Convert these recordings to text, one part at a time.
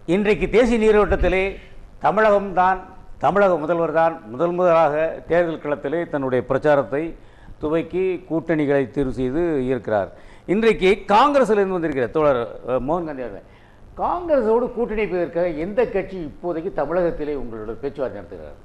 இன்றைக்கு தேசிய நீரோட்டத்திலே தமிழக முதல்வர் தான் முதலாக தேர்தல் களத்திலே தன்னுடைய பிரச்சாரத்தை துவக்கி கூட்டணிகளை தேர்வு செய்து இருக்கிறார். இன்றைக்கு காங்கிரஸிலிருந்து வந்திருக்கிற தோழர் மோகன் காந்தி அவர்கள், காங்கிரஸோடு கூட்டணி வைப்பதற்காக எந்த கட்சி இப்போதைக்கு தமிழகத்திலே உங்களோட பேச்சுவார்த்தை நடத்துகிறார்?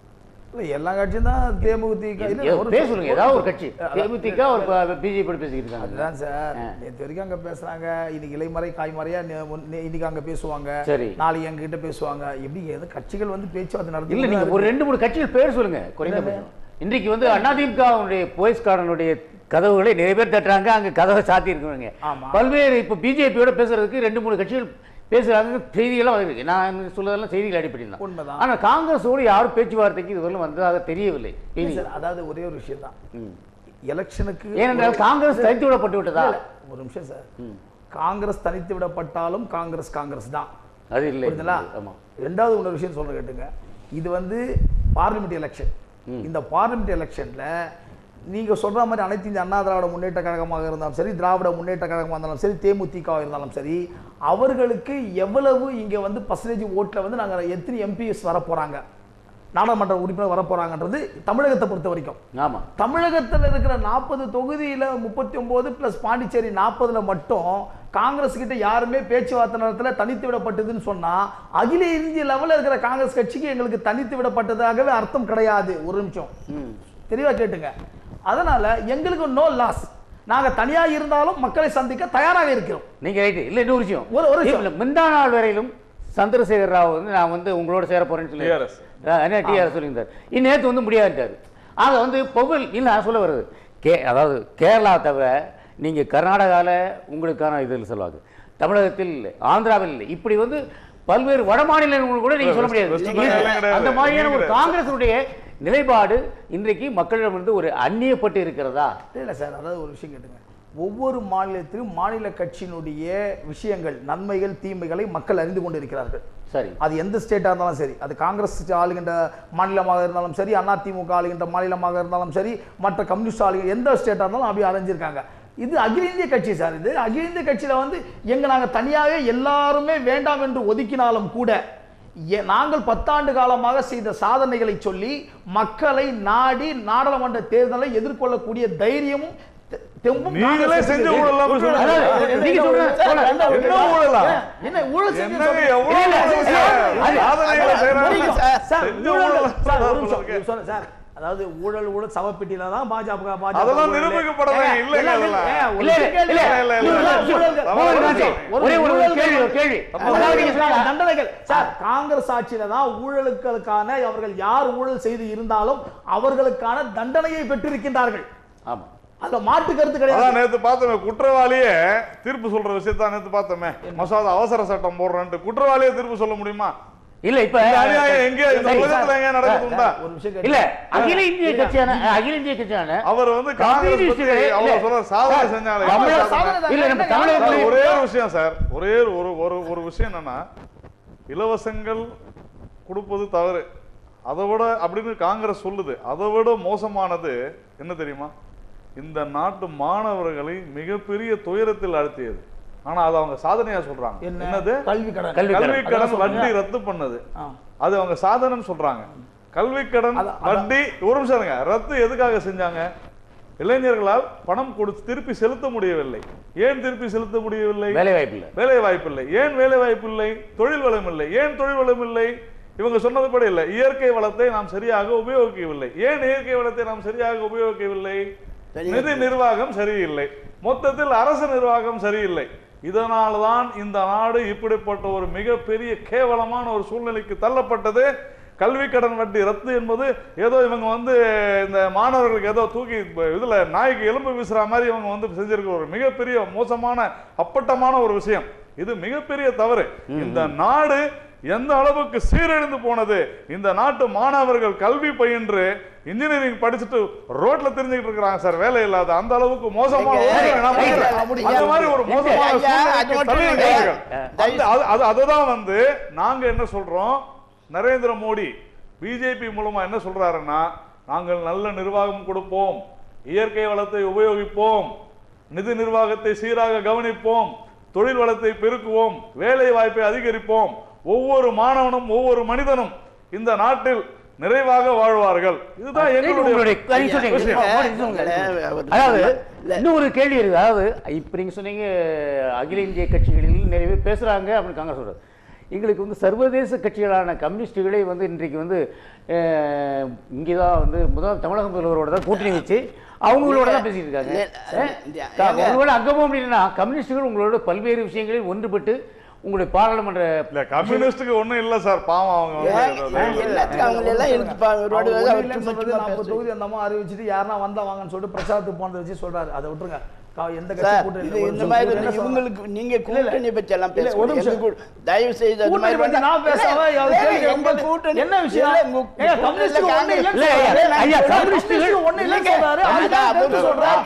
எல்லா கட்சியும் தான் தேமுதிக பேசுங்க, ஏதாவது ஒரு கட்சி தேமுதிக ஒரு பிஜேபி பேசிக்கிட்டு இருக்காங்க. அதுதான் சார், நேற்று வரைக்கும் அங்கே பேசுறாங்க, இன்னைக்கு இலைமறை காய்மறையா இன்னைக்கு அங்கே பேசுவாங்க, சரி நாளைக்கு எங்ககிட்ட பேசுவாங்க. எப்படி எது கட்சிகள் வந்து பேச்சுவார்த்தை நடத்தி இல்லை, நீங்கள் ஒரு 2-3 கட்சிகள் பேர் சொல்லுங்க குறைந்த. இன்றைக்கு வந்து அதிமுகவுடைய போயஸ் கார்டனுடைய கதவுகளை நிறைய பேர் தட்டுறாங்க, அங்கே கதவை சாத்தி இருக்கிறாங்க. பல்வேறு இப்போ பிஜேபியோட பேசுறதுக்கு 2-3 கட்சிகள் பேசுறாங்க, செய்திகள்லாம் வந்திருக்கு. நான் சொல்றதெல்லாம் செய்திகள் அடிப்படையில் தான். உண்மைதான். ஆனால் காங்கிரஸோடு யாரும் பேச்சுவார்த்தைக்கு இதுவரையும் வந்ததாக தெரியவில்லை. அதாவது ஒரே ஒரு விஷயம் தான், எலெக்ஷனுக்கு ஏனென்றால் காங்கிரஸ் தனித்து விடப்பட்டு விட்டதா? ஒரு நிமிஷம் சார், காங்கிரஸ் தனித்து விடப்பட்டாலும் காங்கிரஸ் தான், அது இல்லை. ரெண்டாவது ஒரு விஷயம் சொல்ற கேட்டுங்க, இது வந்து பார்லிமெண்ட் எலெக்ஷன். இந்த பார்லிமெண்ட் எலெக்ஷன்ல நீங்க சொல்ற மாதிரி அனைத்து இந்திய அண்ணா திராவிட முன்னேற்ற கழகமாக இருந்தாலும் சரி, திராவிட முன்னேற்ற கழகமாக இருந்தாலும் சரி, தேமுதிக இருந்தாலும் சரி, அவர்களுக்கு எவ்வளவு இங்க வந்து பர்சன்டேஜ் ஓட்டுல வந்து நாங்க எத்தனை எம்பிஎஸ் வர போறாங்க, நாடாளுமன்ற உறுப்பினர் வர போறாங்கன்றது தமிழகத்தை பொறுத்த வரைக்கும். ஆமா, தமிழகத்தில் இருக்கிற 40 தொகுதியில 39 பிளஸ் பாண்டிச்சேரி 40ல மட்டும் காங்கிரஸ் கிட்ட யாருமே பேச்சுவார்த்தை நடத்தல, தனித்து விடப்பட்டதுன்னு சொன்னா அகில இந்திய லெவலில் இருக்கிற காங்கிரஸ் கட்சிக்கு எங்களுக்கு தனித்து விடப்பட்டதாகவே அர்த்தம் கிடையாது. ஒரு நிமிஷம் தெளிவா கேட்டுங்க. அதனால எங்களுக்கு நோ லாஸ், நாங்க தனியா இருந்தாலும் மக்களை சந்திக்க தயாராக இருக்கிறோம். நீங்க ரைட். இல்ல இன்னொரு விஷயம், ஒரு முந்தா நாள் வரையிலும் சந்திரசேகர் ராவ் வந்து நான் வந்து உங்களோட சேர போறேன்னு சொல்லி டிஆர்எஸ் சொல்லியிருந்தார். நேற்று வந்து முடியாதுட்டாரு. ஆக வந்து பொங்கல் இல்லை சொல்ல வருது அதாவது கேரளா தவிர நீங்க கர்நாடகாவில் உங்களுக்கான இதில் சொல்லுவாங்க, தமிழகத்தில் இல்லை, ஆந்திராவில் இல்லை, இப்படி வந்து பல்வேறு வட மாநிலங்கள் கூட நீங்க சொல்ல முடியாது. அந்த மாதிரியான ஒரு காங்கிரஸுடைய நிலைப்பாடு இன்றைக்கு மக்களிடமிருந்து ஒரு அந்நியப்பட்டு இருக்கிறதா? இல்லை சார், அதாவது ஒரு விஷயம் கேட்டுங்க, ஒவ்வொரு மாநிலத்திலும் மாநில கட்சியினுடைய விஷயங்கள், நன்மைகள் தீமைகளை மக்கள் அறிந்து கொண்டு இருக்கிறார்கள். சரி, அது எந்த ஸ்டேட்டாக இருந்தாலும் சரி, அது காங்கிரஸ் ஆளுகின்ற மாநிலமாக இருந்தாலும் சரி, அதிமுக ஆளுகின்ற மாநிலமாக இருந்தாலும் சரி, மற்ற கம்யூனிஸ்ட் ஆளுகிற எந்த ஸ்டேட்டாக இருந்தாலும் அப்படி அடைஞ்சிருக்காங்க. இது அகில இந்திய கட்சி சார். இது அகில இந்திய கட்சியில வந்து நாங்கள் தனியாகவே எல்லாருமே வேண்டாம் என்று ஒதுக்கினாலும் கூட நாங்கள் 10 ஆண்டு காலமாக செய்த சாதனைகளை சொல்லி மக்களை நாடி நாடாளுமன்ற தேர்தலை எதிர்கொள்ளக்கூடிய தைரியமும் நீங்களே செஞ்சு ஊழலாம். அதாவது ஊழல் சவப்பெட்டியில தான் பாஜக காங்கிரஸ் ஆட்சியில தான் ஊழலுக்கான அவர்கள் யார் ஊழல் செய்து இருந்தாலும் அவர்களுக்கான தண்டனையை பெற்றிருக்கின்றார்கள். ஆமா, அந்த மாற்று கருத்து கிடையாது. நேத்து பார்த்தோமே, குற்றவாளியே தீர்ப்பு சொல்ற விஷயத்தான் நேத்து பார்த்தோமே, மசோதா அவசர சட்டம் போடுறேன் குற்றவாளியே தீர்ப்பு சொல்ல முடியுமா? இல்ல, இப்ப எங்க இந்த உலகத்துல எங்க நடக்குதுண்டா? இல்ல, அகில இந்திய கட்சியான அவர் வந்து காங்கிரஸ் பத்தி அவர் சொல்ற சாதனை செஞ்சாங்க. இல்ல, நம்ம தமிழகத்துல ஒரே ஒரு விஷயம் சார், ஒரே ஒரு விஷயம் என்னன்னா, இலவசங்கள் கொடுப்பது தவறு, அதை விட அப்படின்னு காங்கிரஸ் சொல்லுது. அதை விட மோசமானது என்ன தெரியுமா? இந்த நாட்டு மாணவர்களை மிகப்பெரிய துயரத்தில் அழுத்தியது. ஆனா அது அவங்க சாதனையா சொல்றாங்க. என்னது? கல்வி கடன் வட்டி ரத்து பண்ணது, அது அவங்க சாதனைன்னு சொல்றாங்க. கல்வி கடன் வட்டி ஒரு நிமிஷம் ரத்து எதுக்காக செஞ்சாங்க? இளைஞர்களால் பணம் கொடுத்து திருப்பி செலுத்த முடியவில்லை. ஏன் திருப்பி செலுத்த முடியவில்லை? வேலை வாய்ப்பு இல்லை. ஏன் வேலை வாய்ப்பு இல்லை? தொழில் வளம் இல்லை. ஏன் தொழில் வளம் இல்லை? இவங்க சொன்னதுபடி இல்லை, இயற்கை வளத்தை நாம் சரியாக உபயோகிக்கவில்லை. ஏன் இயற்கை வளத்தை நாம் சரியாக உபயோகிக்கவில்லை? நிதி நிர்வாகம் சரியில்லை, மொத்தத்தில் அரசு நிர்வாகம் சரியில்லை. இதனால்தான் இந்த நாடு இப்படிப்பட்ட ஒரு மிகப்பெரிய கேவலமான ஒரு சூழ்நிலைக்கு தள்ளப்பட்டது. கல்வி கடன் வட்டி ரத்து என்பது ஏதோ இவங்க வந்து இந்த மாணவர்களுக்கு ஏதோ தூக்கி இதுல நாய்க்கு எலும்பு வீசுற மாதிரி இவங்க வந்து செஞ்சிருக்கிற ஒரு மிகப்பெரிய மோசமான அப்பட்டமான ஒரு விஷயம். இது மிகப்பெரிய தவறு. இந்த நாடு எந்த அளவுக்கு சீரழிந்து போனது, இந்த நாட்டு மாணவர்கள் கல்வி பயின்று இன்ஜினியரிங் படிச்சுட்டு ரோட்ல தெரிஞ்சுக்கிட்டு இருக்கிறாங்க சார், வேலை இல்லாத. அந்த அளவுக்கு மோசமான அதுதான் வந்து நாங்க என்ன சொல்றோம், நரேந்திர மோடி பிஜேபி மூலமா என்ன சொல்றாருன்னா, நாங்கள் நல்ல நிர்வாகம் கொடுப்போம், இயற்கை வளத்தை உபயோகிப்போம், நிதி நிர்வாகத்தை சீராக கவனிப்போம், தொழில் வளத்தை பெருக்குவோம், வேலை வாய்ப்பை அதிகரிப்போம், ஒவ்வொரு மாணவனும் ஒவ்வொரு மனிதனும் இந்த நாட்டில் நிறைவாக வாழ்வார்கள். இதுதான் எங்களுடைய. அதாவது இன்னும் ஒரு கேள்வி இருக்கு. அதாவது இப்ப நீங்க சொன்னீங்க அகில இந்திய கட்சிகளில் நிறைய பேர் பேசுறாங்க அப்படின்னு காங்கிரஸ் சொல்றாரு. எங்களுக்கு வந்து சர்வதேச கட்சிகளான கம்யூனிஸ்டுகளே வந்து இன்றைக்கு வந்து இங்கே தான் வந்து தமிழக முதல்வரோட தான் கூட்டணி வச்சு அவங்களோட தான் பேசிட்டு இருக்காங்க. உங்களோட அங்கே போக முடியலன்னா கம்யூனிஸ்டுகள் உங்களோட பல்வேறு விஷயங்களில் ஒன்றுபட்டு உங்களுடைய பாராளுமன்ற கம்யூனிஸ்டுக்கு ஒண்ணும் இல்ல சார், பாவம் அவங்க தொகுதி அந்த அம்மா அறிவிச்சுட்டு யாருன்னா வந்தா வாங்கன்னு சொல்லிட்டு பிரச்சாரத்துக்கு போனதை வச்சு சொல்றாரு. அதை விட்டுருங்க. எந்த கட்சி கூட்டணி இந்த மாதிரி இவங்களுக்கு நீங்க கூட்டணி பத்தி எல்லாம் பேசுங்க. தயவு செய்து அது மாதிரி நான் பேசாம எங்க கூட்டணி என்ன விஷயம் கம்யூனிஸ்ட் ஒண்ணு இல்ல ஐயா கம்யூனிஸ்ட் ஒண்ணு இல்ல சொல்றாரு. அவர் சொல்றாரு.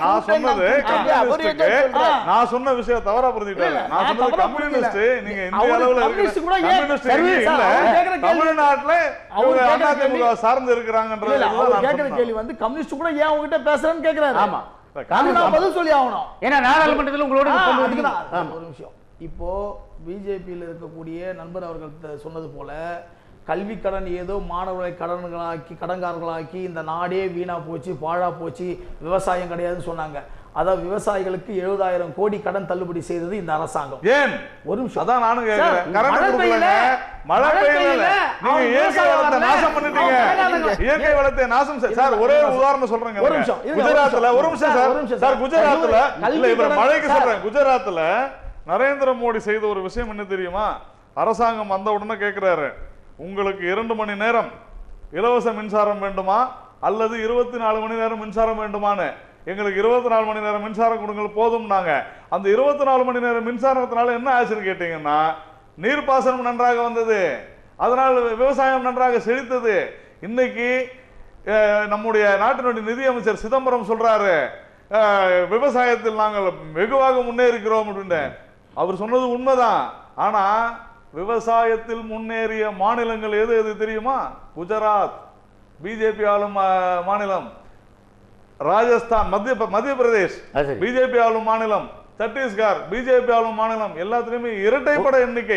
நான் சொன்ன விஷயம் தவறா புரிஞ்சுட்டாங்க. நான் சொன்னது கம்யூனிஸ்ட் நீங்க இந்த அளவுல கம்யூனிஸ்ட் கூட இல்ல தமிழ்நாட்டுல அவங்க அதிமுக சார்ந்து இருக்கிறாங்கன்றது அவர் கேக்குற கேள்வி வந்து கம்யூனிஸ்ட் கூட ஏன் உங்ககிட்ட பேசுறேன்னு கேக்குறாரு. ஆமா பதில் சொல்லி ஆகணும். ஏன்னா நாடாளுமன்றத்தில் உங்களோட ஒரு விஷயம். இப்போ பிஜேபியில் இருக்கக்கூடிய நண்பர் அவர்கள் சொன்னது போல கல்வி கடன் ஏதோ மாணவர்களை கடன்காரர்களாக்கி இந்த நாடே வீணா போச்சு, பாழா போச்சு, விவசாயம் கிடையாதுன்னு சொன்னாங்க. அதாவது விவசாயிகளுக்கு 70,000 கோடி கடன் தள்ளுபடி செய்தது இந்த அரசாங்கம். ஏன் ஒரு நிமிஷம் அதான் நானும் கேக்குறேன். மழை பெய்யல, நீங்க இயற்கை வளத்தை நாசம் பண்ணிட்டீங்க. இயற்கை வளத்தை நாசம் சார். ஒரே உதாரணம் சொல்றேங்க. குஜராத்ல ஒரு நிமிஷம் சார் குஜராத்ல இல்ல இவர் மழைக்கு சொல்றேன். குஜராத்ல நரேந்திர மோடி செய்த ஒரு விஷயம் என்ன தெரியுமா? அரசாங்கம் வந்த உடனே கேட்கிறாரு, உங்களுக்கு 2 மணி நேரம் இலவச மின்சாரம் வேண்டுமா அல்லது 24 மணி நேரம் மின்சாரம் வேண்டுமான்னு. எங்களுக்கு 24 மணி நேரம் மின்சாரம் கொடுங்கள் போதும்னாங்க. அந்த 24 மணி நேரம் மின்சாரத்தினால என்ன ஆச்சுன்னு கேட்டீங்கன்னா நீர்ப்பாசனம் நன்றாக வந்தது, அதனால் விவசாயம் நன்றாக செழித்தது. இன்னைக்கு நம்முடைய நாட்டினுடைய நிதியமைச்சர் சிதம்பரம் சொல்றாரு, விவசாயத்தில் நாங்கள் வெகுவாக முன்னேறிக்கிறோம் அப்படின்னு. அவர் சொன்னது உண்மைதான். ஆனா விவசாயத்தில் முன்னேறிய மாநிலங்கள் எது எது தெரியுமா? குஜராத் பிஜேபி ஆளும் மாநிலம், ராஜஸ்தான் மத்திய பிரதேஷ் பிஜேபி ஆளும் மாநிலம், சத்தீஸ்கர் பிஜேபி ஆளும் மாநிலம், எல்லாத்துலயுமே இரட்டைப்பட எண்ணிக்கை.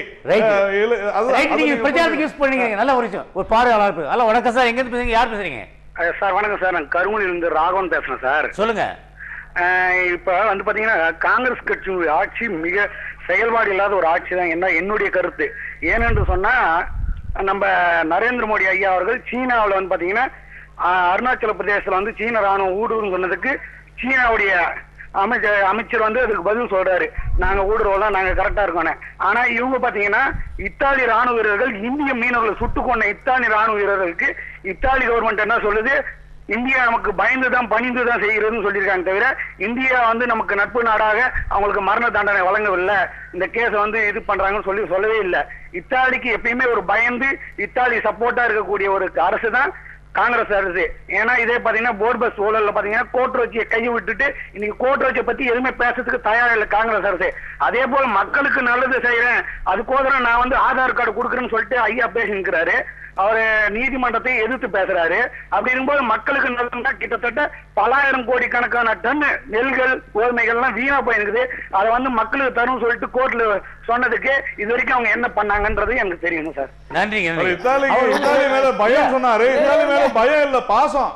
நல்ல ஒரு விஷயம். ஒரு பார்வையாளர். ஹலோ வணக்கம் சார், எங்க இருந்து பேசுறீங்க? யார் பேசுறீங்க சார்? வணக்கம் சார், நான் கருமணிலிருந்து ராகவன் பேசுறேன் சார். சொல்லுங்க. இப்ப வந்து பாத்தீங்கன்னா காங்கிரஸ் கட்சி ஆட்சி மிக செயல்பாடு இல்லாத ஒரு ஆட்சி தான் என்ன என்னுடைய கருத்து. ஏனென்று சொன்னா நம்ம நரேந்திர மோடி ஐயா அவர்கள் சீனாவில் வந்து பாத்தீங்கன்னா அருணாச்சல பிரதேசத்துல வந்து சீன ராணுவம் ஊடுருவம் சொன்னதுக்கு சீனாவுடைய அமைச்சர் வந்து அதுக்கு பதில் சொல்றாரு, நாங்க ஊடுருவலாம், நாங்க கரெக்டா இருக்கோம். ஆனா இவங்க பாத்தீங்கன்னா இத்தாலி ராணுவ வீரர்கள் இந்திய மீனவர்களை சுட்டுக் கொண்ட இத்தாலி ராணுவ வீரர்களுக்கு இத்தாலி கவர்மெண்ட் என்ன சொல்லுது, இந்தியா நமக்கு பயந்துதான் பணிந்துதான் செய்கிறதுன்னு சொல்லியிருக்காங்க. தவிர இந்தியா வந்து நமக்கு நட்பு நாடாக அவங்களுக்கு மரண தண்டனை வழங்கவில்லை, இந்த கேஸ வந்து இது பண்றாங்கன்னு சொல்லவே இல்லை. இத்தாலிக்கு எப்பயுமே ஒரு பயந்து இத்தாலி சப்போர்ட்டா இருக்கக்கூடிய ஒரு அரசு தான் காங்கிரஸ் அரசு. ஏன்னா இதே பாத்தீங்கன்னா போர்பஸ் ஊழல்ல பாத்தீங்கன்னா கோட்ரோச்சியை கையை விட்டுட்டு இன்னைக்கு கோட்ரோச்சியை பத்தி எதுவுமே பேசுறதுக்கு தயாரா இல்லை காங்கிரஸ் அரசு. அதே போல மக்களுக்கு நல்லது செய்யறேன், அதுக்கோசரம் நான் வந்து ஆதார் கார்டு கொடுக்குறேன்னு சொல்லிட்டு ஐயா பேசிக்கிறாரு. அவரு நீதிமன்றத்தை எதிர்த்து பேசுறாரு. அப்படி இருக்கும்போது மக்களுக்கு நல்லதுன்னா கிட்டத்தட்ட பலாயிரம் கோடி கணக்கான டன் நெல்கள் கோதுமைகள்லாம் வீணா போயிருக்குது. அதை வந்து மக்களுக்கு தரும் சொல்லிட்டு கோர்ட்ல சொன்னதுக்கு இது வரைக்கும் அவங்க என்ன பண்ணாங்கன்றது எனக்கு தெரியும் சார். நன்றி. இத்தாலி மேல பயம் சொன்னாரு, இத்தாலி மேல பயம் இல்ல பாசம்.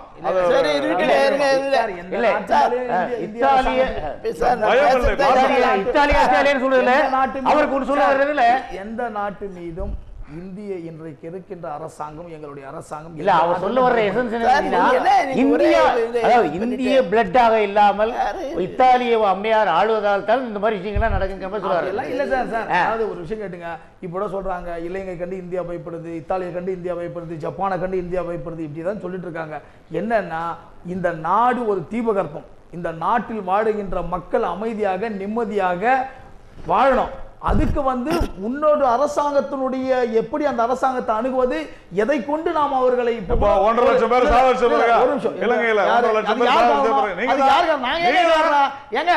எந்த நாட்டு மீதும் இந்திய இன்றைக்கு இருக்கின்ற அரசாங்கம் எங்களுடைய அரசாங்கம் இல்ல. அவர் சொல்ல வர்ற எசன்ஸ் இந்தியா, அதாவது இந்திய பிளட்டாக இல்லாமல் இத்தாலிய அம்மையார் ஆளுவதால் தான் இந்த மாதிரி விஷயங்கள்லாம் நடக்குங்கிற சொல்றாரு. இல்ல சார், அதாவது ஒரு விஷயம் கேட்டுங்க. இப்ப சொல்றாங்க இலங்கை கண்டு இந்தியா பயப்படுது, இத்தாலியை கண்டு இந்தியா பயப்படுது, ஜப்பானை கண்டு இந்தியா பயப்படுது, இப்படிதான் சொல்லிட்டு இருக்காங்க. என்னன்னா இந்த நாடு ஒரு தீபகற்பம். இந்த நாட்டில் வாழுகின்ற மக்கள் அமைதியாக நிம்மதியாக வாழணும். அதுக்கு வந்து முன்னோடு அரசாங்கத்தினுடைய எப்படி அந்த அரசாங்கத்தை அணுகுவது, எதை கொண்டு நாம் அவர்களை 1.5 லட்சம் பேர் சாவடிச்சிருக்காங்க இலங்கையில. 1.5 லட்சம் பேர் சாவடிச்சிருக்காங்க. நீங்க யாருங்க? நான் ஏங்க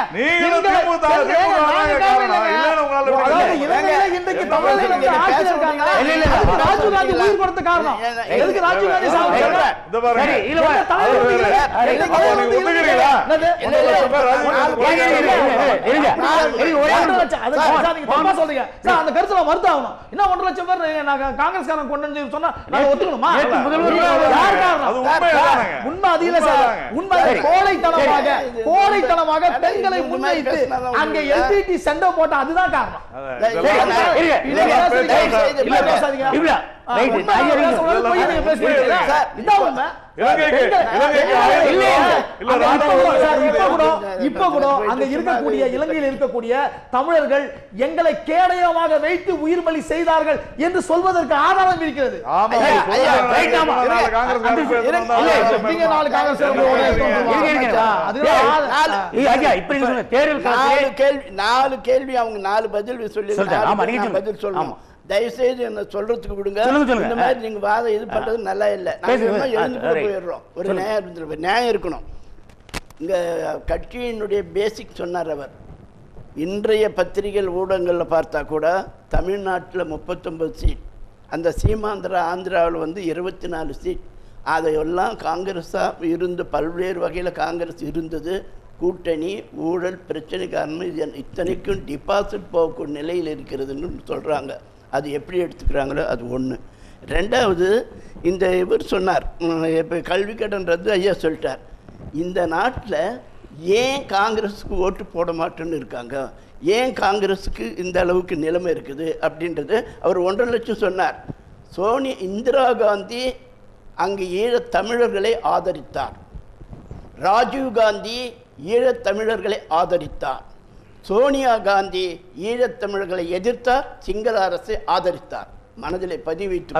அதாவது இலங்கையில இன்றைக்கு தமிழக ஆட்சியில் இருக்காங்க. ராஜீவ் காந்தி உயிர் கொடுத்த காரணம் எதுக்கு? ராஜீவ் காந்தி சாவடிச்சாங்க. இந்த பாருங்க தப்பா சொல்றீங்க சார். அந்த கருத்துல மறுத்து ஆகணும். இன்னும் 1.5 லட்சம் பேர் நாங்க காங்கிரஸ்காரன் கொண்டு வந்து சொன்னா நாங்க ஒத்துக்கணுமா? யார் காரணம்? உண்மை அது இல்ல சார். உண்மை கோழைத்தனமாக பெண்களை முன்வைத்து அங்க எல்டிடி சென்டோ போட்டா அதுதான் காரணம். இலங்கையில் இருக்கக்கூடிய தமிழர்கள் எங்களை கேடயமாக வைத்து உயிர் பலி செய்தார்கள் என்று சொல்வதற்கு ஆதாரம் இருக்கிறது. நாலு கேள்வி அவங்க 4 பதில் சொல்லி பதில் சொல்லணும். தயவுசெய்து என்ன சொல்றதுக்கு விடுங்க. இந்த மாதிரி நீங்க வாதம் இது பண்றது நல்லா இல்லை. எழுந்து போயிடுறோம். ஒரு நியாயம் இருக்கணும். இங்க கட்சியினுடைய பேசிக் சொன்னார் அவர். இன்றைய பத்திரிகை ஊடகங்களில் பார்த்தா கூட தமிழ்நாட்டில் 39 சீட், அந்த சீமாந்திரா ஆந்திராவில் 24 சீட். அதையெல்லாம் காங்கிரஸாக இருந்து பல்வேறு வகையில் காங்கிரஸ் இருந்தது. கூட்டணி ஊழல் பிரச்சனை காரணம் இத்தனைக்கும் டிபாசிட் போகக்கூடிய நிலையில் இருக்கிறதுன்னு சொல்கிறாங்க. அது எப்படி எடுத்துக்கிறாங்களோ அது ஒன்று. ரெண்டாவது, இந்த இவர் சொன்னார் இப்போ கல்வி கடன் ரத்து ஐயா சொல்லிட்டார். இந்த நாட்டில் ஏன் காங்கிரஸுக்கு ஓட்டு போட மாட்டேன்னு இருக்காங்க, ஏன் காங்கிரஸுக்கு இந்த அளவுக்கு நிலைமை இருக்குது அப்படின்றது அவர் 1.5 லட்சம் சொன்னார். இந்திரா காந்தி அங்கு ஈழத் தமிழர்களை ஆதரித்தார். ராஜீவ் காந்தி ஈழத்தமிழர்களை ஆதரித்தார். சோனியா காந்தி ஈழத்தமிழர்களை எதிர்த்தார், சிங்கள அரசை ஆதரித்தார். மனதிலே பதிவிட்டு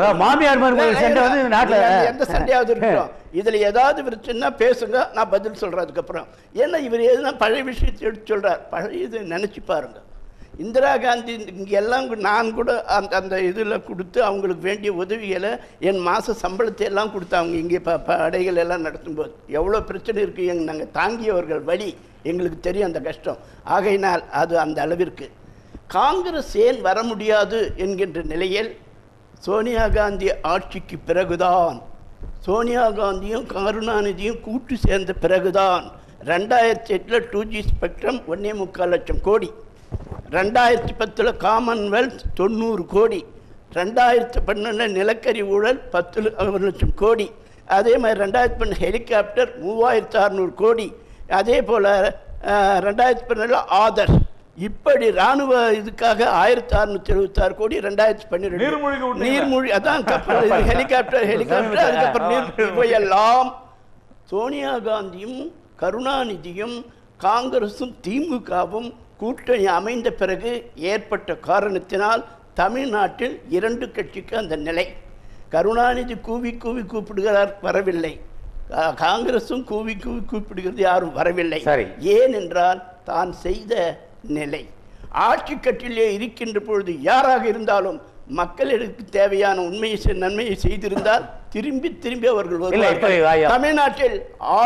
எந்த சண்டையாவது இருக்கிறோம். இதுல ஏதாவது பிரச்சனை பேசுங்க, நான் பதில் சொல்றேன். அதுக்கப்புறம் ஏன்னா இவர் எதுனா பழைய விஷயத்தை எடுத்து சொல்றார். பழைய இதை நினைச்சு பாருங்க. இந்திரா காந்தி இங்கே எல்லாம் நான் கூட அந்த இதில் கொடுத்து அவங்களுக்கு வேண்டிய உதவிகளை என் மாத சம்பளத்தை எல்லாம் கொடுத்து அவங்க இங்கே படைகள் எல்லாம் நடத்தும்போது எவ்வளோ பிரச்சனை இருக்குது நாங்கள் தாங்கியவர்கள் வழி எங்களுக்கு தெரியும் அந்த கஷ்டம். ஆகையினால் அது அந்த அளவிற்கு காங்கிரஸ் ஏன் வர முடியாது என்கின்ற நிலையில் சோனியா காந்தி ஆட்சிக்கு பிறகுதான், சோனியா காந்தியும் கருணாநிதியும் கூட்டு சேர்ந்த பிறகுதான் 2008 2G ஸ்பெக்ட்ரம் 1.25 லட்சம் கோடி, 2010 காமன்வெல்த் 90 கோடி, 2012 நிலக்கரி ஊழல் 10 லட்சம் கோடி, அதே மாதிரி 2012 ஹெலிகாப்டர் 3600 கோடி, அதே போல் 2012 ஆதர், இப்படி ராணுவ இதுக்காக 1676 கோடி 2012 நீர்மூழ்கி அதான் கப்பல் ஹெலிகாப்டர் அதுக்கப்புறம் இவையெல்லாம் சோனியா காந்தியும் கருணாநிதியும் காங்கிரசும் திமுகவும் கூட்டணி அமைந்த பிறகு ஏற்பட்ட காரணத்தினால் தமிழ்நாட்டில் 2 கட்சிக்கு அந்த நிலை. கருணாநிதி கூவி கூவி கூப்பிடுகிறார், வரவில்லை. காங்கிரசும் கூவி கூவி கூப்பிடுகிறது, யாரும் வரவில்லை. ஏனென்றால் தான் செய்த நிலை. ஆட்சி கட்டிலே இருக்கின்ற பொழுது யாராக இருந்தாலும் மக்களுக்கு தேவையான உண்மையை நன்மையை செய்திருந்தால் திரும்பி திரும்பி அவர்கள் வருவார்கள். தமிழ்நாட்டில்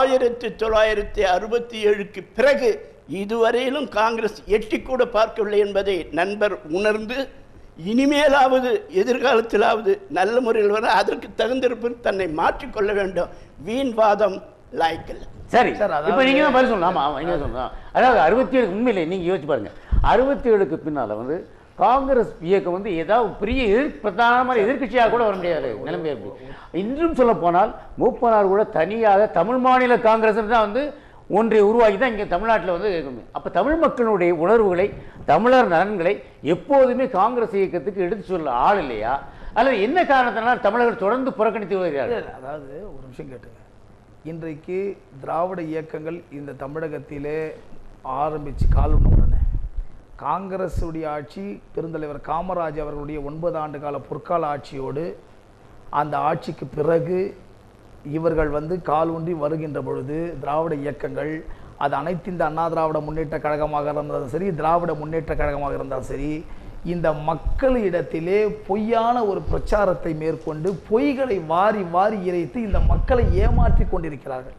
1967க்கு பிறகு இதுவரையிலும் காங்கிரஸ் எட்டி கூட பார்க்கவில்லை என்பதை நண்பர் உணர்ந்து இனிமேலாவது எதிர்காலத்திலாவது நல்ல முறையில் வர அதற்கு தகுந்திருப்பு தன்னை மாற்றிக்கொள்ள வேண்டும். வீண் வாதம் லாய்க்கல். சரி, இப்போ நீங்க தான் பதில் சொல்லலாம். ஆமாம், நீங்க சொல்லலாம். அதாவது 67 உண்மையிலே நீங்க யோசிச்சு பாருங்க. 67க்கு பின்னால காங்கிரஸ் இயக்கம் ஏதாவது பெரிய பிரதானமான எதிர்கட்சியாக கூட வர முடியாது நிலைமை. இன்றும் சொல்ல போனால் மூப்பனார் கூட தனியாக தமிழ் மாநில காங்கிரஸ் தான் ஒன்றை உருவாக்கி தான் இங்கே தமிழ்நாட்டில் இருக்கணும். அப்போ தமிழ் மக்களுடைய உணர்வுகளை, தமிழர் நலன்களை எப்போதுமே காங்கிரஸ் இயக்கத்துக்கு எடுத்து சொல்ல ஆள் இல்லையா, அல்லது என்ன காரணத்தினால் தமிழர்கள் தொடர்ந்து புறக்கணித்து வருகிறார்கள்? அதாவது ஒரு நிமிஷம் கேட்டுங்க. இன்றைக்கு திராவிட இயக்கங்கள் இந்த தமிழகத்திலே ஆரம்பித்து காலம் உடனே காங்கிரஸுடைய ஆட்சி பெருந்தலைவர் காமராஜ் அவர்களுடைய 9 ஆண்டு கால பொற்கால ஆட்சியோடு அந்த ஆட்சிக்கு பிறகு இவர்கள் கால் ஊன்றி வருகின்ற பொழுது திராவிட இயக்கங்கள் அது அனைத்து இந்த அண்ணா திராவிட முன்னேற்ற கழகமாக இருந்தாலும் சரி, திராவிட முன்னேற்ற கழகமாக இருந்தாலும் சரி, இந்த மக்களிடத்திலே பொய்யான ஒரு பிரச்சாரத்தை மேற்கொண்டு பொய்களை வாரி வாரி இறைத்து இந்த மக்களை ஏமாற்றி கொண்டிருக்கிறார்கள்.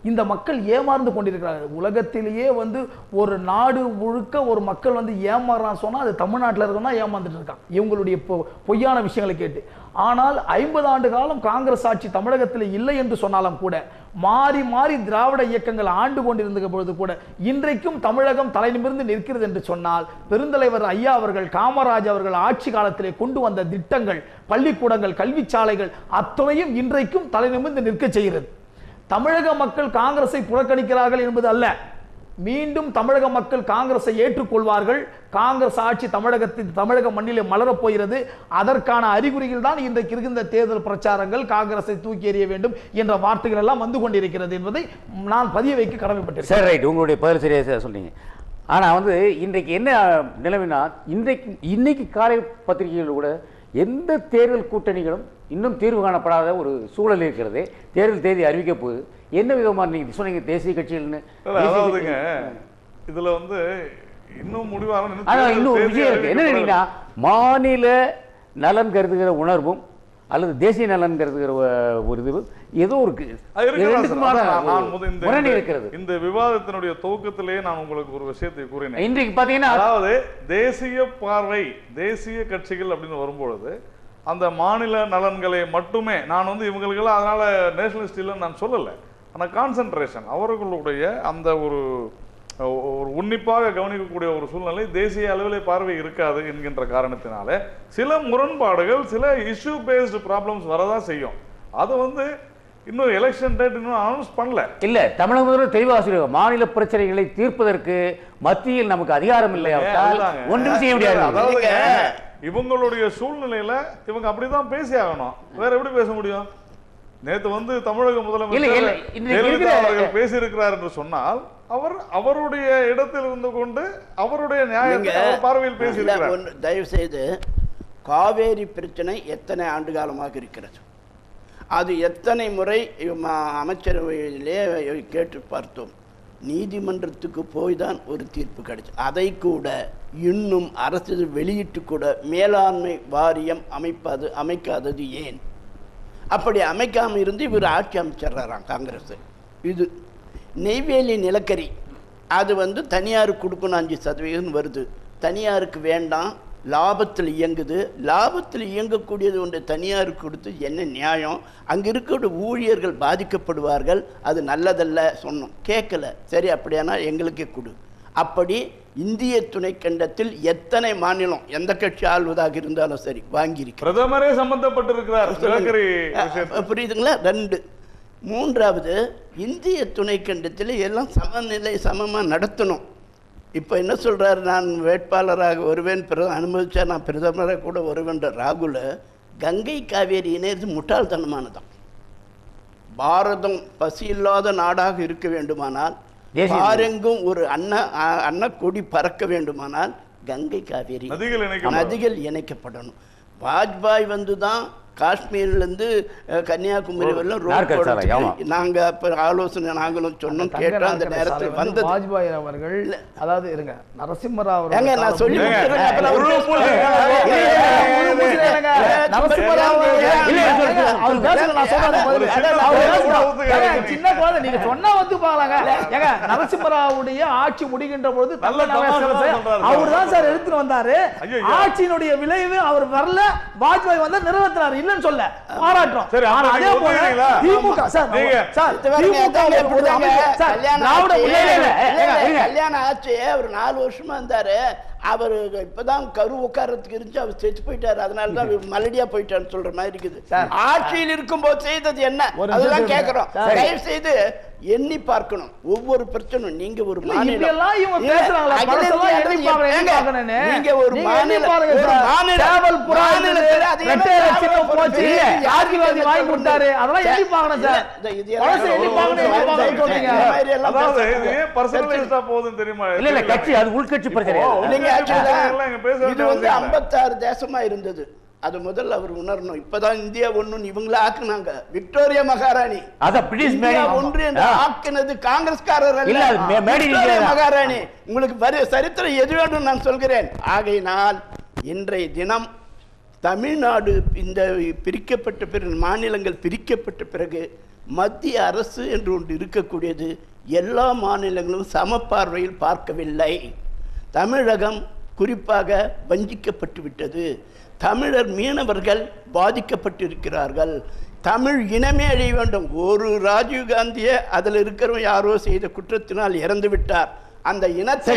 இந்த மக்கள் ஏமாந்து கொண்டிருக்கிறார்கள். உலகத்திலேயே வந்து ஒரு நாடு முழுக்க ஒரு மக்கள் வந்து ஏமாறுறான்னு சொன்னா அது தமிழ்நாட்டில் இருக்கா ஏமாந்துட்டு இருக்கான் இவங்களுடைய பொய்யான விஷயங்களை கேட்டு. ஆனால் 50 ஆண்டு காலம் காங்கிரஸ் ஆட்சி தமிழகத்தில் இல்லை என்று சொன்னாலும் கூட மாறி மாறி திராவிட இயக்கங்கள் ஆண்டு கொண்டிருந்த பொழுது கூட இன்றைக்கும் தமிழகம் தலை நிமிர்ந்து நிற்கிறது என்று சொன்னால் பெருந்தலைவர் ஐயா அவர்கள் காமராஜ் அவர்கள் ஆட்சி காலத்திலே கொண்டு வந்த திட்டங்கள், பள்ளிக்கூடங்கள், கல்வி சாலைகள் அத்தனையும் இன்றைக்கும் தலை நிமிர்ந்து நிற்க செய்கிறது. தமிழக மக்கள் காங்கிரஸை புறக்கணிக்கிறார்கள் என்பது அல்ல, மீண்டும் தமிழக மக்கள் காங்கிரஸை ஏற்றுக்கொள்வார்கள். காங்கிரஸ் ஆட்சி தமிழக மண்ணிலே மலரப் போகிறது. அதற்கான அறிகுறிகள் தான் இன்றைக்கு இருக்கின்ற தேர்தல் பிரச்சாரங்கள், காங்கிரஸை தூக்கி எறிய வேண்டும் என்ற வார்த்தைகள் எல்லாம் வந்து கொண்டிருக்கிறது என்பதை நான் பதிய வைக்க கடமைப்பட்டேன். சரி, ரைட், உங்களுடைய பதில் சரியாக சொன்னீங்க. ஆனால் வந்து இன்றைக்கு என்ன நிலைமைனா, இன்னைக்கு காலை பத்திரிகைகள் கூட எந்த தேர்தல் கூட்டணிகளும் இன்னும் தீர்வு காணப்படாத ஒரு சூழல் இருக்கிறது. தேர்தல் தேதி அறிவிக்க போகுது. என்ன விதமா நீங்க சொன்னீங்க தேசிய கட்சிகள்னு? அதாவதுங்க இதுல வந்து இன்னும் முடிவான இன்னும் ஒரு விஷயம் இருக்கு. என்ன நினைக்கிறீங்கன்னா, மாநில நலன் கருதுகிற உணர்வும் அல்லது தேசிய நலன் கருதுகிற ஒரு இது ஏதோ இருக்கு. இந்த விவாதத்தினுடைய துவக்கத்திலேயே நான் உங்களுக்கு ஒரு விஷயத்தை கூறினேன். இன்றைக்கு பாத்தீங்கன்னா, அதாவது தேசிய பார்வை, தேசிய கட்சிகள் அப்படின்னு வரும்பொழுது அந்த மாநில நலன்களை மட்டுமே நான் வந்து இவங்களுக்கெல்லாம் அதனால நேஷனலிஸ்ட் இல்லைன்னு நான் சொல்லலை. ஆனால் கான்சென்ட்ரேஷன் அவர்களுடைய அந்த ஒரு உன்னிப்பாக கவனிக்கக்கூடிய ஒரு சூழ்நிலை தேசிய அளவில் பார்வை இருக்காது என்கின்ற காரணத்தினால சில முரண்பாடுகள், சில இஷ்யூ பேஸ்டு ப்ராப்ளம்ஸ் வரதான் செய்யும். அது வந்து இன்னும் எலெக்ஷன் டேட் இன்னும் அனௌன்ஸ் பண்ணல. இல்ல, தமிழக முதல்வர் தெளிவாக சொல்லுவாங்க, மாநில பிரச்சனைகளை தீர்ப்பதற்கு மத்தியில் நமக்கு அதிகாரம் இல்லை, ஒன்றும் செய்ய முடியாது. அதாவது இவங்களுடைய சூழ்நிலையில இவங்க அப்படிதான் பேசி ஆகணும். வேற எப்படி பேச முடியும்? நேத்து வந்து தமிழக முதலமைச்சர் பேசி இருக்கிறார் என்று சொன்னால் அவர் அவருடைய இடத்தில் இருந்து கொண்டு அவருடைய நியாயத்தை பார்வையில் பேசி இருக்கிறார். தயவு செய்து காவேரி பிரச்சனை எத்தனை ஆண்டு காலமாக இருக்கிறது, அது எத்தனை முறை அமைச்சரவையிலே கேட்டு பார்த்தோம். நீதிமன்றத்துக்கு போய் தான் ஒரு தீர்ப்பு கிடைச்சு. அதை கூட இன்னும் அரசு வெளியிட்டு கூட மேலாண்மை வாரியம் அமைக்காதது ஏன்? அப்படி அமைக்காமல் இருந்து இவர் ஆட்சி அமைச்சிடறாராம் காங்கிரஸ். இது நெய்வேலி நிலக்கரி அது வந்து தனியாருக்கு கொடுக்கணும், 5% வருது. தனியாருக்கு வேண்டாம், லாபத்தில் இயங்குது. லாபத்தில் இயங்கக்கூடியது ஒன்று தனியாருக்கு கொடுத்து என்ன நியாயம்? அங்கே இருக்கிற ஊழியர்கள் பாதிக்கப்படுவார்கள், அது நல்லதல்ல சொன்னோம். கேட்கல. சரி, அப்படியானா எங்களுக்கே கொடு. அப்படி இந்திய துணைக்கண்டத்தில் எத்தனை மாநிலம் எந்த கட்சி ஆள்வதாக இருந்தாலும் சரி வாங்கியிருக்கு. பிரதமரே சம்பந்தப்பட்டிருக்கிறார். புரியுதுங்களா? 2. 3வது, இந்திய துணைக்கண்டத்தில் எல்லாம் சமமாக நடத்தணும். இப்போ என்ன சொல்கிறார், நான் வேட்பாளராக வருவேன், அனுமதிச்சா நான் பிரதமராக கூட வருவேன்ற ராகுல கங்கை காவேரி இணையது முட்டாள்தனமானதான். பாரதம் பசி இல்லாத நாடாக இருக்க வேண்டுமானால், பாரெங்கும் ஒரு அன்ன கொடி பறக்க வேண்டுமானால் கங்கை காவேரி நதிகள் இணைக்கப்படணும். வாஜ்பாய் வந்து தான் காஷ்மீர்லேருந்து கன்னியாகுமரி வரலாம் ரோட் போட்டு நாங்கள் அப்போ ஆலோசனை நாங்களும் சொன்னோம், கேட்டோம். அந்த நேரத்தில் வந்தது வாஜ்பாய் அவர்கள், அதாவது இருங்க நரசிம்மராவ் நான் சொல்லி சின்ன குழந்தை நீங்க சொன்னா வந்து பாருங்க. ஏங்க நரசிம்மராவுடைய ஆட்சி முடிகின்ற பொழுது அவர் தான் சார் எடுத்துட்டு வந்தாரு. ஆட்சியினுடைய விளைவு அவர் வரல, வாஜ்பாய் வந்து நிறைவேற்றினார், இல்லன்னு சொல்ல பாராட்டுறோம். அதே போல திமுக கல்யாணம் ஆச்சு, அவர் 4 வருஷமா இருந்தாரு. அவர் இப்பதான் கரு உட்காரத்துக்கு இருந்துச்சு, அவர் செத்து போயிட்டாரு. அதனாலதான் மலடியா போயிட்டான்னு சொல்ற மாதிரி இருக்குது. ஆட்சியில் இருக்கும் போது செய்தது என்ன, அதெல்லாம் கேட்கிறோம். தயவு செய்து எண்ணி பார்க்கணும் ஒவ்வொரு பிரச்சனையும். நீங்க ஒரு இது வந்து 56 தேசமா இருந்தது. அது முதல்ல அவர் உணரணும். இப்பதான் இந்தியா ஒண்ணு இவங்கள ஆக்குனாங்க. விக்டோரியா மகாராணி ஒன்று என்று ஆக்கினது காங்கிரஸ்காரர் அல்ல, மகாராணி. உங்களுக்கு சரித்திரம் எது வேண்டும் நான் சொல்கிறேன். ஆகையினால் இன்றைய தினம் தமிழ்நாடு இந்த பிரிக்கப்பட்ட பிறகு, மாநிலங்கள் பிரிக்கப்பட்ட பிறகு மத்திய அரசு என்று ஒன்று இருக்கக்கூடியது எல்லா மாநிலங்களும் சமப்பார்வையில் பார்க்கவில்லை. தமிழகம் குறிப்பாக வஞ்சிக்கப்பட்டு விட்டது. தமிழர் மீனவர்கள் பாதிக்கப்பட்டிருக்கிறார்கள். தமிழ் இனமே அழிய வேண்டும். ஒரு ராஜீவ்காந்தியை அதில் இருக்கிறவன் யாரோ செய்த குற்றத்தினால் இறந்து விட்டார். அந்த இனத்தை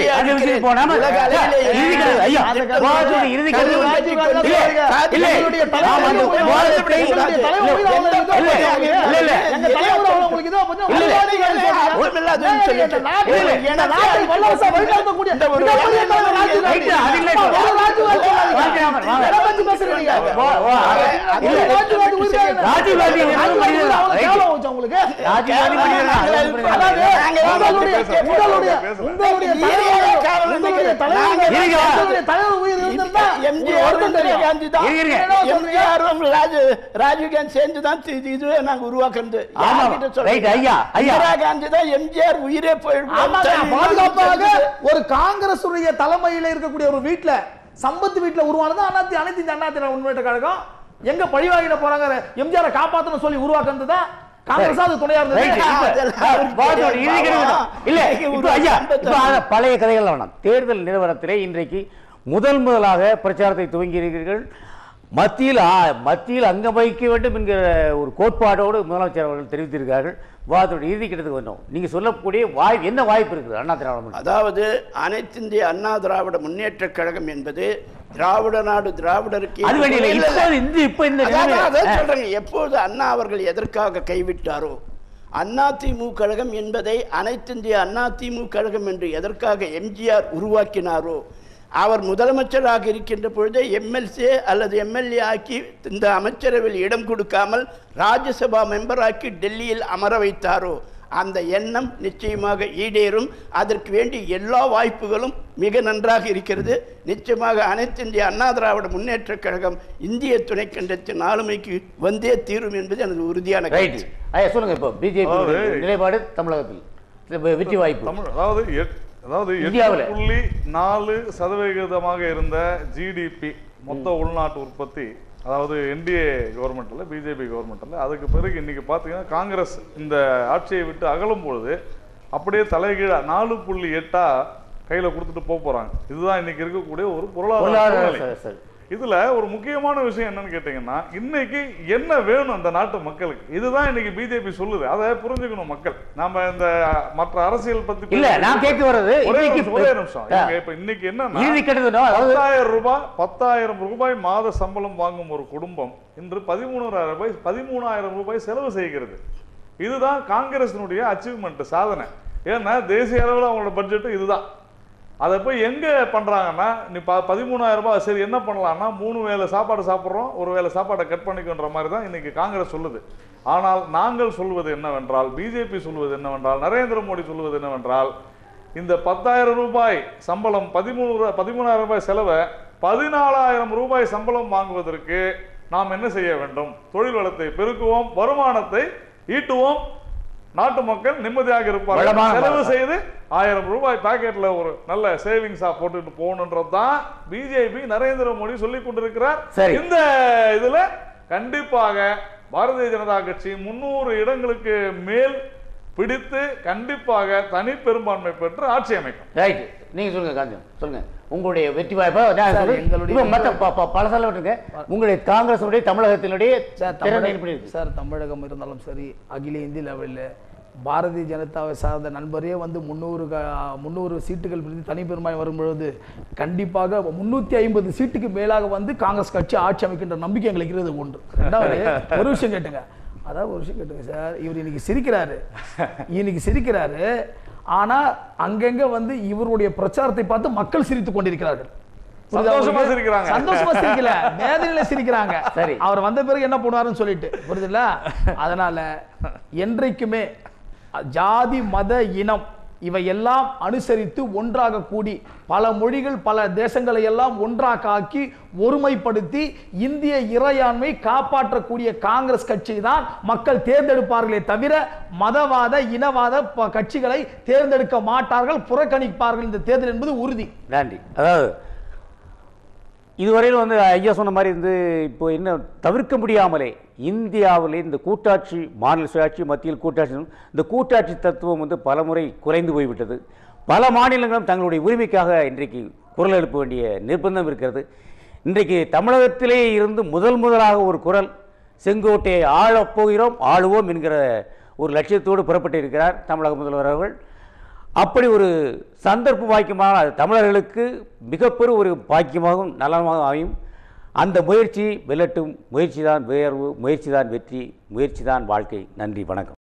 ராஜீவ்காந்தி சேர்ந்துதான் இதுவே நாங்க உருவாக்குறது. எம்ஜிஆர் உயிரே பாதுகாப்பாக ஒரு காங்கிரஸ் தலைமையில் இருக்கக்கூடிய ஒரு வீட்டுல சம்பத்து வீட்டுல உருவானது அனைத்து இந்த அண்ணா திராவிட முன்னேற்ற கழகம். எங்க பழிவாங்கிட போறாங்க, எம்ஜிஆரை காப்பாத்தணும் சொல்லி உருவாக்குறது தான் காங்கிரஸ். அது துணையா பழைய கதைகள் வேணாம். தேர்தல் நிலவரத்திலே இன்றைக்கு முதலாக பிரச்சாரத்தை துவங்கி இருக்கிறீர்கள். மத்தியில் அங்கம் வகிக்க வேண்டும் என்கிற ஒரு கோட்பாடோடு முதலமைச்சர் அவர்கள் தெரிவித்திருக்கிறார்கள். வாதத்தோட இறுதி கிட்டத்துக்கு வந்தோம். நீங்க சொல்லக்கூடிய என்ன வாய்ப்பு இருக்குது அண்ணா திராவிட? அதாவது அனைத்து இந்திய அண்ணா திராவிட முன்னேற்ற கழகம் என்பது திராவிட நாடு திராவிடருக்கு எப்போது அண்ணா அவர்கள் எதற்காக கைவிட்டாரோ, அதிமுக கழகம் என்பதை அனைத்து இந்திய அதிமுக கழகம் என்று எதற்காக எம்ஜிஆர் உருவாக்கினாரோ, அவர் முதலமைச்சராக இருக்கின்ற பொழுதே எம்எல்ஏ அல்லது எம்எல்ஏ ஆக்கி இந்த அமைச்சரவையில் இடம் கொடுக்காமல் ராஜ்யசபா மெம்பர் ஆக்கி டெல்லியில் அமர வைத்தாரோ, அந்த எண்ணம் நிச்சயமாக ஈடேறும். அதற்கு வேண்டிய எல்லா வாய்ப்புகளும் மிக நன்றாக இருக்கிறது. நிச்சயமாக அனைத்து இந்திய அண்ணா திராவிட முன்னேற்ற கழகம் இந்திய துணைக்கண்டத்தின் ஆளுமைக்கு வந்தே தீரும் என்பது எனது உறுதியான கருத்து. சொல்லுங்க, இப்போ பிஜேபி நிலைப்பாடு தமிழகத்தில் வெற்றி வாய்ப்பு. அதாவது 8.4% இருந்த ஜிடிபி மொத்த உள்நாட்டு உற்பத்தி, அதாவது என்டிஏ கவர்மெண்ட்ல பிஜேபி கவர்மெண்ட்ல, அதுக்கு பிறகு இன்னைக்கு பார்த்தீங்கன்னா காங்கிரஸ் இந்த ஆட்சியை விட்டு அகலும் பொழுது அப்படியே தலைகீழா 4.8 கையில கொடுத்துட்டு போறாங்க. இதுதான் இன்னைக்கு இருக்கக்கூடிய ஒரு பொருளாதார. இதுல ஒரு முக்கியமான விஷயம் என்னன்னு கேட்டீங்கன்னா, இன்னைக்கு என்ன வேணும் அந்த நாட்டு மக்களுக்கு, இதுதான் இன்னைக்கு பிஜேபி சொல்லுது. அதை புரிஞ்சுக்கணும் மக்கள். நாம இந்த மற்ற அரசியல் பத்தி இல்ல, நான் கேட்க வர்றது ஒரே நிமிஷம். இப்ப இன்னைக்கு என்னன்னா 10,000 ரூபாய் மாத சம்பளம் வாங்கும் ஒரு குடும்பம் இன்று 13,000 ரூபாய் செலவு செய்கிறது. இதுதான் காங்கிரசினுடைய அச்சீவ்மெண்ட், சாதனை. ஏன்னா தேசிய அளவில் அவங்களோட பட்ஜெட் இதுதான். அதை போய் எங்க பண்றாங்கன்னா, நீ 13,000 ரூபாய், சரி என்ன பண்ணலாம்னா 3 வேளை சாப்பாடு சாப்பிட்றோம், ஒரு வேளை சாப்பாடை கட் பண்ணிக்கின்ற மாதிரி தான் இன்னைக்கு காங்கிரஸ் சொல்லுது. ஆனால் நாங்கள் சொல்வது என்னவென்றால், பிஜேபி சொல்வது என்னவென்றால், நரேந்திர மோடி சொல்வது என்னவென்றால், இந்த 10,000 ரூபாய் சம்பளம் 13,000 ரூபாய் செலவை 14,000 ரூபாய் சம்பளம் வாங்குவதற்கு நாம் என்ன செய்ய வேண்டும்? தொழில் வளத்தை பெருக்குவோம், வருமானத்தை ஈட்டுவோம், நாட்டு மக்கள் நிம்மதியாக இருப்பார்கள். செலவு செய்து 1000 ரூபாய் பாக்கெட்ல ஒரு நல்ல சேவிங்ஸா போட்டுட்டு போகணுன்றதுதான் பிஜேபி நரேந்திர மோடி சொல்லிக் கொண்டிருக்கிறார். இந்த இதுல கண்டிப்பாக பாரதிய ஜனதா கட்சி 300 இடங்களுக்கு மேல் பிடித்து கண்டிப்பாக தனி பெரும்பான்மை பெற்று ஆட்சி அமைக்கும். ரைட், நீங்க சொல்லுங்க காந்தி, சொல்லுங்க உங்களுடைய வெற்றி வாய்ப்பா. பல சொல்லுங்க, உங்களுடைய காங்கிரஸ் தமிழகத்தினுடைய சார், தமிழகம் இருந்தாலும் சரி, அகில இந்திய லெவலில் பாரதிய ஜனதாவை சார்ந்த நண்பரே வந்து 300 சீட்டுகள் பிரித்து தனி பெரும்பான்மை வரும்பொழுது கண்டிப்பாக 350 சீட்டுக்கு மேலாக வந்து காங்கிரஸ் கட்சி ஆட்சி அமைக்கின்ற நம்பிக்கை எங்களுக்கு இருக்கிறது ஒன்று. ரெண்டாவது ஒரு விஷயம் கேட்டுங்க, சார், இவர் இன்னைக்கு சிரிக்கிறாரு, ஆனா அங்கங்க வந்து இவருடைய பிரச்சாரத்தை பார்த்து மக்கள் சிரித்துக் கொண்டிருக்கிறார்கள். சந்தோஷமா சிரிக்கல, வேதனையில சிரிக்கிறாங்க. சரி, அவர் வந்த பிறகு என்ன பண்ணுவாருன்னு சொல்லிட்டு, புரியுதுல்ல? அதனால என்றைக்குமே ஜாதி மத இனம் இவையெல்லாம் அனுசரித்து ஒன்றாக கூடி பல மொழிகள் பல தேசங்களை எல்லாம் ஒன்றாக ஆக்கி ஒருமைப்படுத்தி இந்திய இறையாண்மை காப்பாற்றக்கூடிய காங்கிரஸ் கட்சி தான் மக்கள் தேர்ந்தெடுப்பார்களே தவிர மதவாத இனவாத கட்சிகளை தேர்ந்தெடுக்க மாட்டார்கள், புறக்கணிப்பார்கள். இந்த தேர்தல் என்பது உறுதி. நன்றி. அதாவது இதுவரையிலும் வந்து ஐயா சொன்ன மாதிரி இப்போ என்ன தவிர்க்க முடியாமலே இந்தியாவிலே இந்த கூட்டாட்சி, மாநில சுயாட்சி, மத்தியில் கூட்டாட்சி, இந்த கூட்டாட்சி தத்துவம் பலமுறை குறைந்து போய்விட்டது. பல மாநிலங்களும் தங்களுடைய உரிமைக்காக இன்றைக்கு குரல் எழுப்ப வேண்டிய நிர்பந்தம் இருக்கிறது. இன்றைக்கு தமிழகத்திலே இருந்து முதலாக ஒரு குரல், செங்கோட்டையை ஆளப்போகிறோம், ஆளுவோம் என்கிற ஒரு லட்சியத்தோடு புறப்பட்டு இருக்கிறார் தமிழக முதல்வர் அவர்கள். அப்படி ஒரு சந்தர்ப்ப பாக்கியமாக அது தமிழர்களுக்கு மிகப்பெரிய ஒரு பாக்கியமாகவும் நலமாக அமையும். அந்த முயற்சி வெல்லட்டும். முயற்சி தான் உயர்வு, முயற்சி தான் வெற்றி, முயற்சி தான் வாழ்க்கை. நன்றி, வணக்கம்.